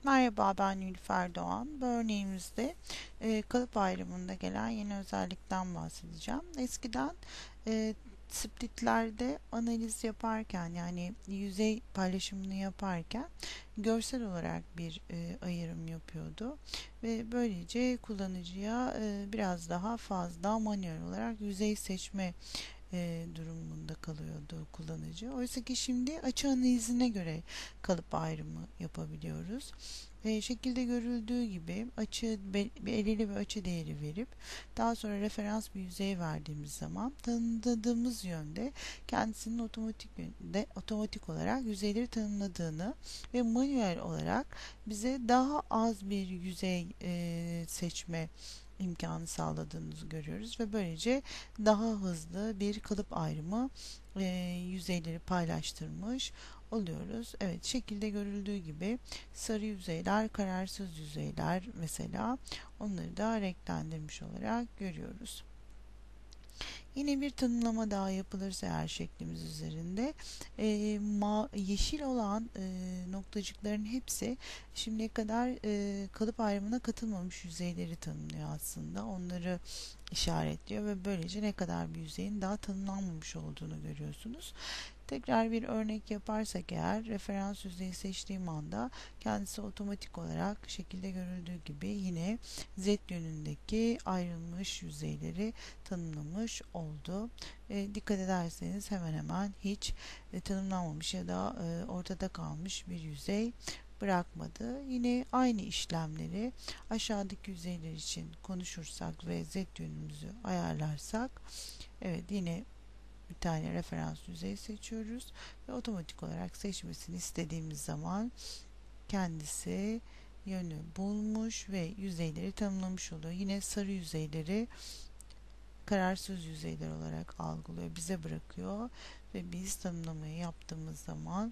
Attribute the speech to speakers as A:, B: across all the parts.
A: Merhaba, ben Nilüfer Doğan. Bu örneğimizde kalıp ayrımında gelen yeni özellikten bahsedeceğim. Eskiden e, splitlerde analiz yaparken, yani yüzey paylaşımını yaparken görsel olarak bir ayrım yapıyordu ve böylece kullanıcıya biraz daha fazla manuel olarak yüzey seçme durumunda kalıyordu kullanıcı. Oysa ki şimdi açı analizine göre kalıp ayrımı yapabiliyoruz. Şekilde görüldüğü gibi belirli bir açı değeri verip daha sonra referans bir yüzeye verdiğimiz zaman tanımladığımız yönde kendisinin otomatik olarak yüzeyleri tanımladığını ve manuel olarak bize daha az bir yüzey seçme imkanı sağladığını görüyoruz ve böylece daha hızlı bir kalıp ayrımı yüzeyleri paylaştırmış oluyoruz. Evet, şekilde görüldüğü gibi sarı yüzeyler, kararsız yüzeyler mesela, onları da renklendirmiş olarak görüyoruz. Yine bir tanımlama daha yapılırsa eğer şeklimiz üzerinde yeşil olan noktacıkların hepsi şimdiye kadar kalıp ayrımına katılmamış yüzeyleri tanımlıyor aslında. Onları işaretliyor ve böylece ne kadar bir yüzeyin daha tanımlanmamış olduğunu görüyorsunuz. Tekrar bir örnek yaparsak eğer referans yüzeyi seçtiğim anda kendisi otomatik olarak şekilde görüldüğü gibi yine z yönündeki ayrılmış yüzeyleri tanımlamış oldu. Dikkat ederseniz hemen hemen hiç tanımlanmamış ya da ortada kalmış bir yüzey bırakmadı. Yine aynı işlemleri aşağıdaki yüzeyler için konuşursak ve z yönümüzü ayarlarsak, evet, yine bir tane referans yüzeyi seçiyoruz ve otomatik olarak seçmesini istediğimiz zaman kendisi yönü bulmuş ve yüzeyleri tanımlamış oluyor. Yine sarı yüzeyleri kararsız yüzeyler olarak algılıyor, bize bırakıyor ve biz tanımlamayı yaptığımız zaman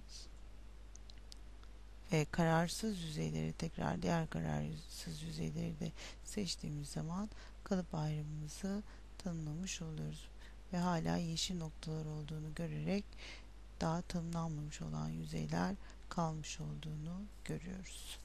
A: ve kararsız yüzeyleri tekrar diğer kararsız yüzeyleri de seçtiğimiz zaman kalıp ayrımımızı tanımlamış oluyoruz ve hala yeşil noktalar olduğunu görerek daha tanımlanmamış olan yüzeyler kalmış olduğunu görüyoruz.